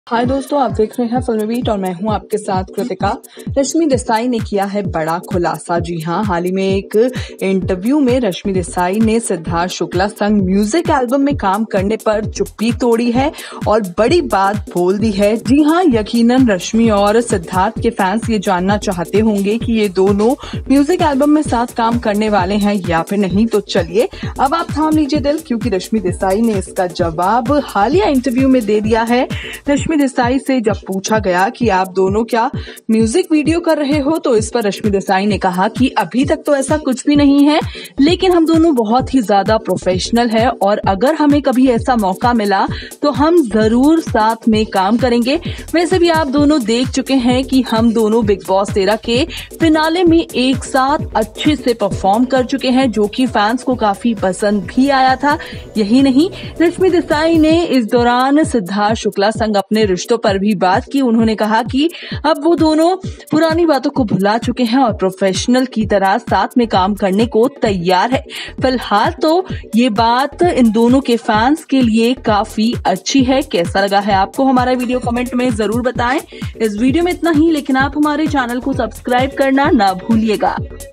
हाय दोस्तों, आप देख रहे हैं फिल्मी बीट और मैं हूं आपके साथ कृतिका। रश्मि देसाई ने किया है बड़ा खुलासा। जी हां, हाल ही में एक इंटरव्यू में रश्मि देसाई ने सिद्धार्थ शुक्ला संग म्यूजिक एल्बम में काम करने पर चुप्पी तोड़ी है और बड़ी बात बोल दी है। जी हां, यकीनन रश्मि और सिद्धार्थ के फैंस ये जानना चाहते होंगे कि ये दोनों म्यूजिक एल्बम में साथ काम करने वाले हैं या फिर नहीं। तो चलिए अब आप थाम लीजिए दिल, क्योंकि रश्मि देसाई ने इसका जवाब हालिया इंटरव्यू में दे दिया है। रश्मि देसाई से जब पूछा गया कि आप दोनों क्या म्यूजिक वीडियो कर रहे हो, तो इस पर रश्मि देसाई ने कहा कि अभी तक तो ऐसा कुछ भी नहीं है, लेकिन हम दोनों बहुत ही ज्यादा प्रोफेशनल है और अगर हमें कभी ऐसा मौका मिला तो हम जरूर साथ में काम करेंगे। वैसे भी आप दोनों देख चुके हैं कि हम दोनों बिग बॉस 13 के फिनाले में एक साथ अच्छे से परफॉर्म कर चुके हैं, जो कि फैंस को काफी पसंद भी आया था। यही नहीं, रश्मि देसाई ने इस दौरान सिद्धार्थ शुक्ला संग अपने रिश्तों पर भी बात की। उन्होंने कहा कि अब वो दोनों पुरानी बातों को भुला चुके हैं और प्रोफेशनल की तरह साथ में काम करने को तैयार है। फिलहाल तो ये बात इन दोनों के फैंस के लिए काफी अच्छी है। कैसा लगा है आपको हमारा वीडियो, कमेंट में जरूर बताएं। इस वीडियो में इतना ही, लेकिन आप हमारे चैनल को सब्सक्राइब करना ना भूलिएगा।